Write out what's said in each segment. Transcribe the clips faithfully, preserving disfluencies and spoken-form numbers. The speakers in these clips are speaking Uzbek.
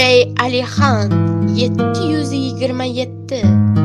Alixon yetti yuz yigirma yetti.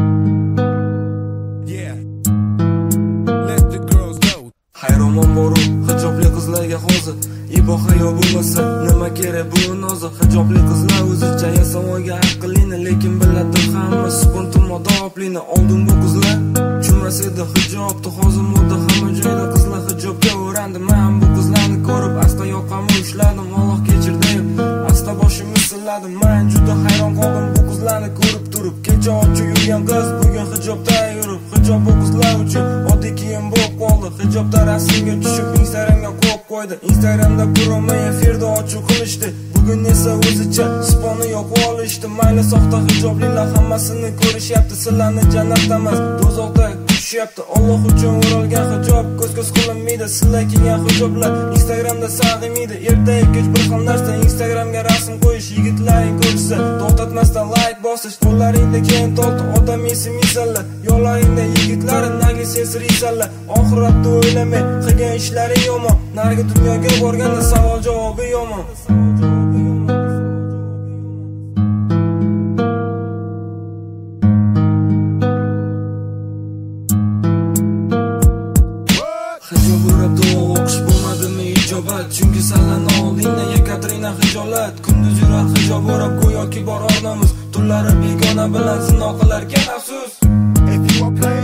Hayronman boru hijobli qizlarga hozir ibo hayo bo'lmasa nima kerak bu nozi. Hijobli qizlar o'zicha yasovoga aqlini, lekin biladi hammasi buntum odoblini. Oldin bu qizlar tushmas edi hijobni, hozir moda hamma joyda qizlar hijobga o'randi. Men bu qizlarni ko'rib asta yoqamni ushladim, Alloh kechir deb asta boshimni siladim. Men juda hayron qoldim bu qizlarni ko'rib turib. Kecha ochib yurgan qiz bugun hijobda yurib. Hijob bu qizlar uchun oddiy kiyim bo'lib qoldi. Hijobda rasmga tushib Instagramga qo'yib qo'ydi. Instagramda promo efirda ochiq qilishdi. Bugun esa o'zicha sponni yo'qib olishdi. Mayli soxta hijoblilar hammasini ko'rishyapti. Sizlarni jannatda emas do'zaxda tushyapti. Alloh uchun o'ralgan hijob ko'z-ko'z qilinmaydi. Sizlar kiygan hijoblar Instagramda sag'imaydi. Ertaga kech bir xil narsa Instagramga rasm qo'yish, yigitlaring ko'rsa to'xtatmasdan like bosish. Qo'llaringda keyin tortdi odam esi misallar. Yo'llaringda yigitlarim nagi sesiriysanlar. Oxiratni o'ylamay qilgan ishlaring yomon. Nargi dunyoga borganda savol javobi yomon. Hijob o'rab duo o'qish bo'lmadimi ijobat? Chunki salani oldingda Yekaterina hijolat. Kunduz yurar hijob o'rab go'yoki bor ornamiz. Tunlari begona bilan zino qilarkan afsus.